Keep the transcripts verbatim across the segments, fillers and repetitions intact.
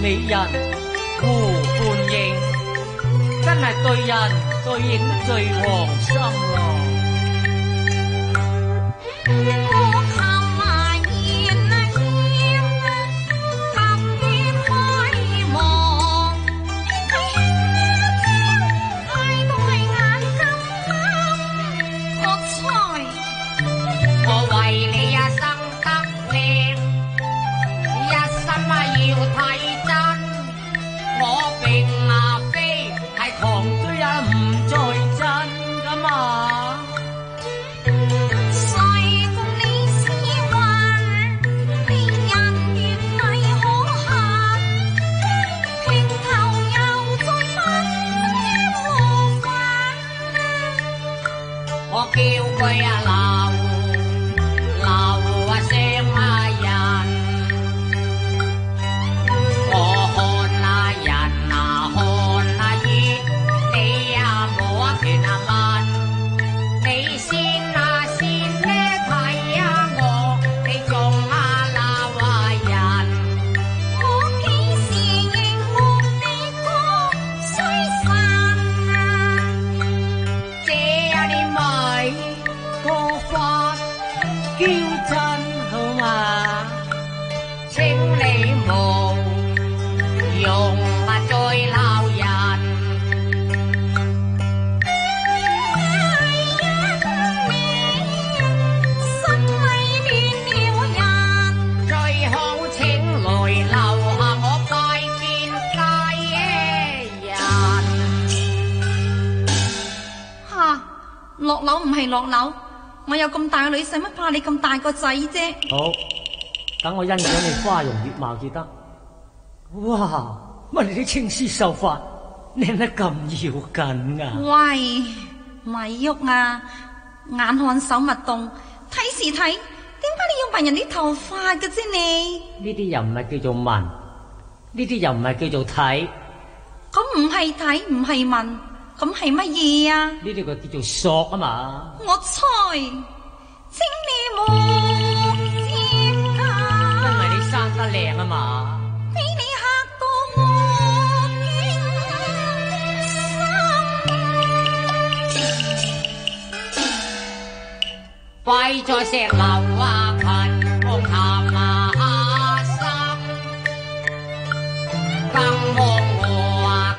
美人胡半影，真係對人對影都最黃心咯。 叫佢啊鬧鬧啊聲啊人，我看啊人啊看啊熱，你啊我團啊問，你先啊先咧睇啊我，你仲啊鬧啊人，我幾時認我你個衰神啊，這你咪個法叫真好嘛？請你無用啊再鬧人，心裏亂了人，最好請來留下我拜見街人。 吓，落樓唔係落樓。我有咁大個女，使乜怕你咁大個仔啫？ 好，等我欣賞你花容月貌至得。哇，乜你啲青絲秀髮靚得咁要緊啊？ 喂，咪喐啊！眼看手勿動，睇時睇，點解你要聞人啲頭髮嘅啫你？ 呢啲又唔係叫做聞，呢啲又唔係叫做睇。 咁唔係睇，唔係聞。咁係乜嘢啊？ 呢啲個叫做索啊嘛！ 我猜，請你莫接近， 因為你生得靚啊嘛！ 俾你嚇到我驚心， 跪在石樓啊近空談啊心，更望我啊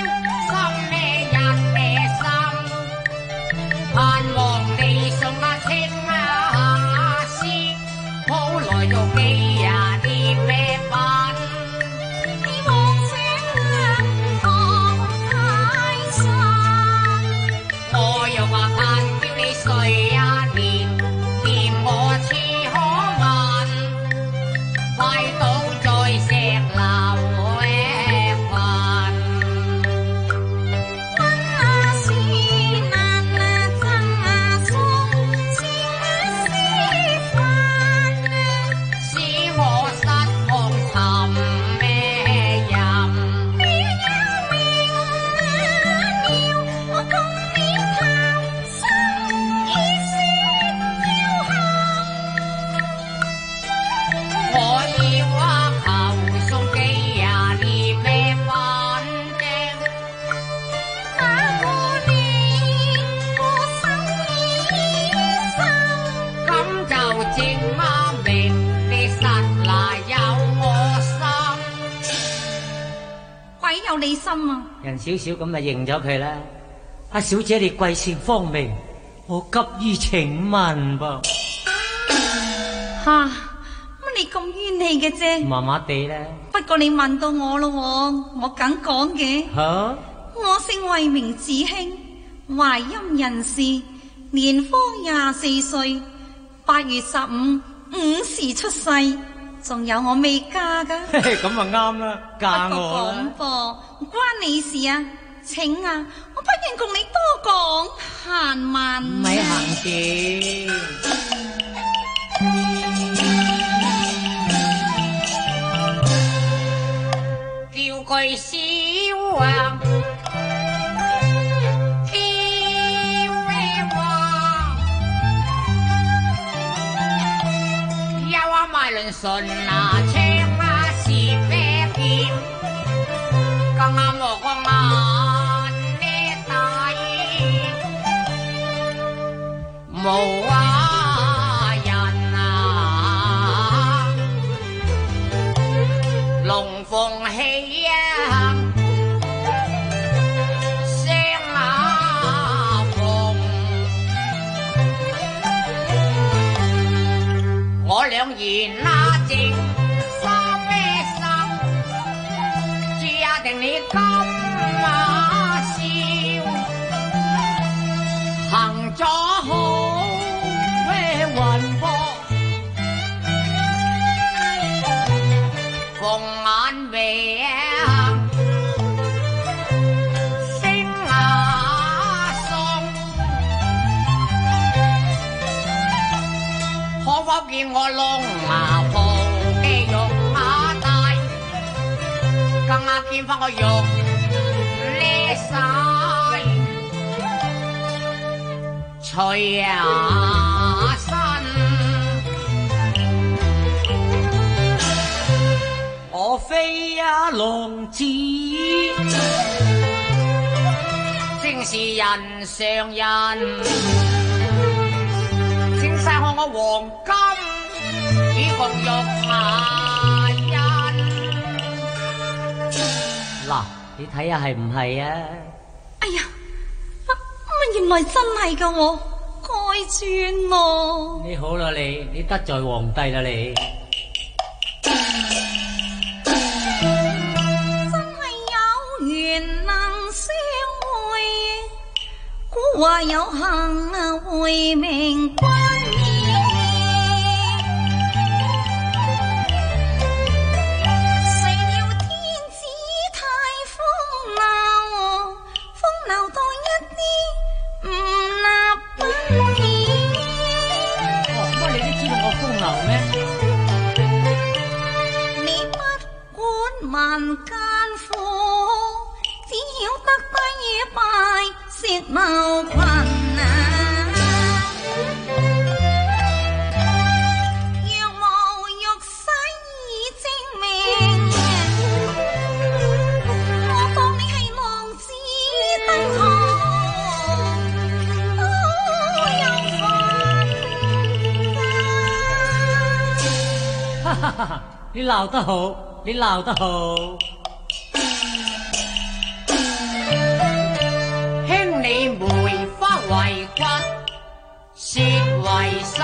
盼望你送啊情啊詩，好耐都記呀啲咩品，你妄想我太深，我又話盼叫你睡啊眠，念我似可聞，快倒在石樓。 有你心啊！ 人少少咁就認咗佢啦。阿小姐你貴姓芳名？我急於請問噃。 吓，乜你咁冤氣嘅啫？ 麻麻地咧。 不過你問到我咯，我梗講嘅。 吓、啊， 我姓魏，名子興，淮陰人士，年方廿四歲，八月十五午時出世。仲有我未嫁噶， 咁啊啱啦，嫁我啦。 不過講噃，唔關你事啊，請啊，我不願共你多講閒文。 咪行住， 叫句笑啊，叫咩話？有啊，賣論順啊，唱啊是非劍。 無話人啊，龍鳳喜啊，聲啊鳳，我兩言啊靜，三咩心，注定你今啊笑，行咗好咩雲波，鳳眼眉啊，聲啊送，可否見我龍牙抱肌肉馬大，更加見返我肉呢晒。吹啊身， 我非啊龍子， 正是人上人，請晒看我黃金與共玉牙印。 嗱，你睇下係唔係啊？ 哎呀，乜原來真係噶我，該轉咯。 你好啦你，你得罪皇帝啦你。 真係有緣能相會，古話有幸啊會明君意。誰料天子太風流，風流到一啲唔立本意。 哦，乜你都知道我風流咩？ 你不管民間苦，只曉得低野拜石謀群啊！若無玉璽以證明，我當你係浪子登堂，好有份㗎。 哈哈哈！你鬧得好，你鬧得好。 兄你梅花為骨，舌為心，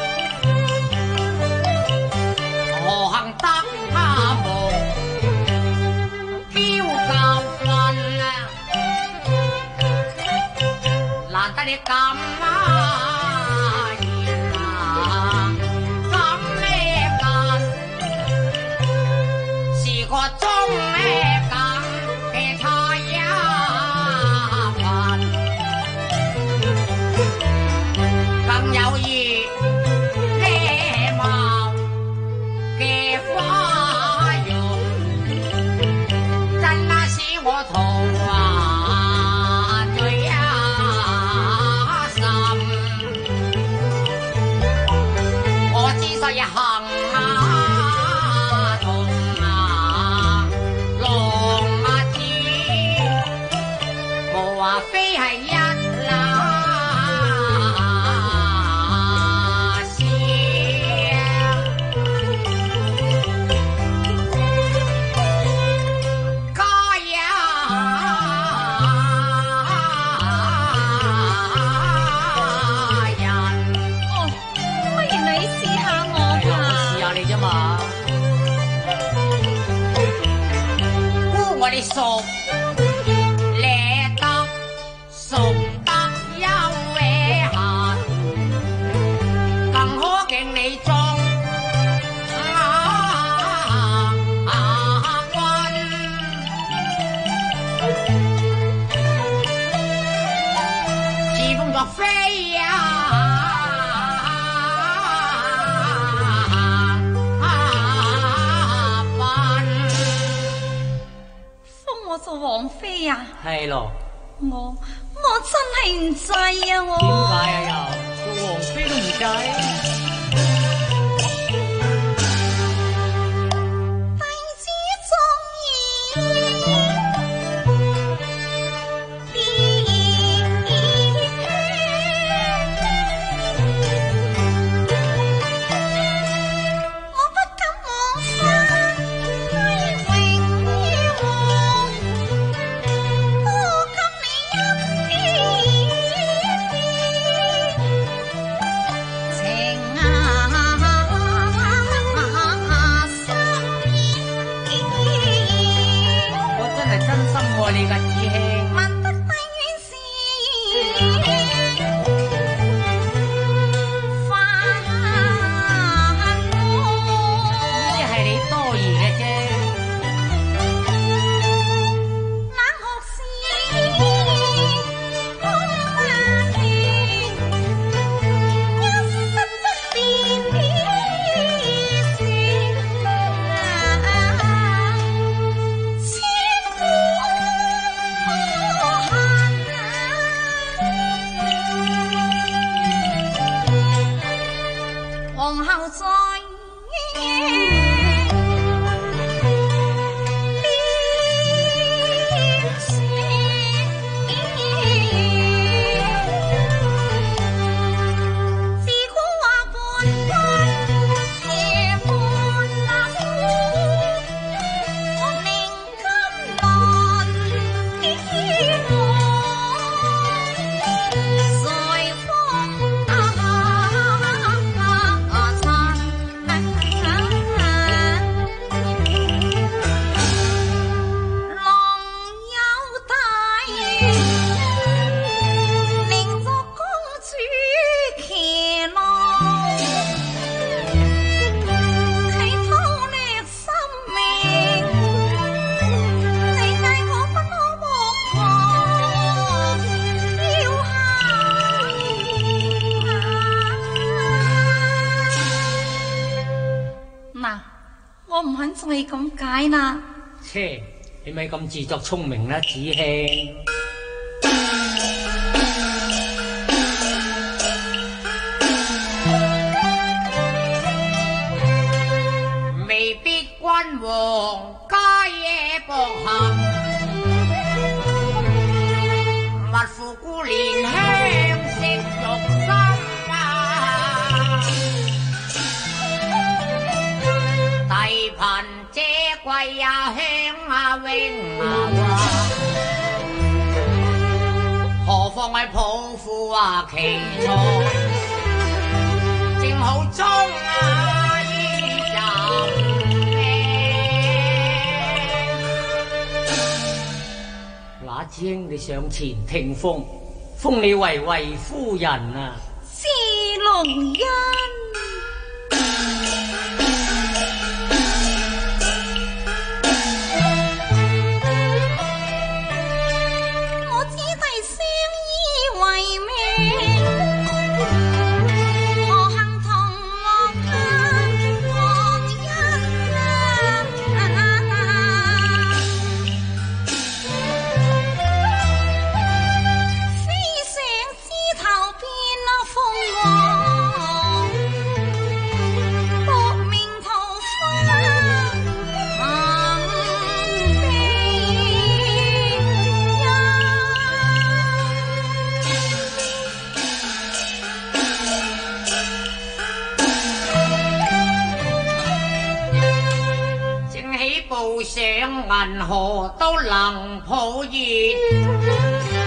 何幸得他無嬌教訓啊！難得你咁啊言啊，咁咩緊？是個中咩緊嘅太一份，更有意呢貌嘅花容，真那使我桃花醉啊心。我之所以行啊同啊龍啊子，無話非係一啦事。家人， 哦，不如你試下我係啊，我試吧。 下你啫嘛。 估我哋熟叻得熟得優偉閒，更可敬你中啊啊君，似風作飛啊！ 封我做王妃啊！ 係咯， 我我真係唔制啊！我點解啊又做皇妃都唔制？ 弟子中意， 皇后在。我唔肯再咁解啦。 切，你咪咁自作聰明啦，子興。 未必君王家野薄幸，勿負孤憐香惜玉心啊！帝貧姐貴啊，香啊，榮啊哇！何況係抱負啊，奇才正好中啊！依集那子興，你上前聽風，封你為惠夫人啊！ 是龍恩。 上銀河都能抱月。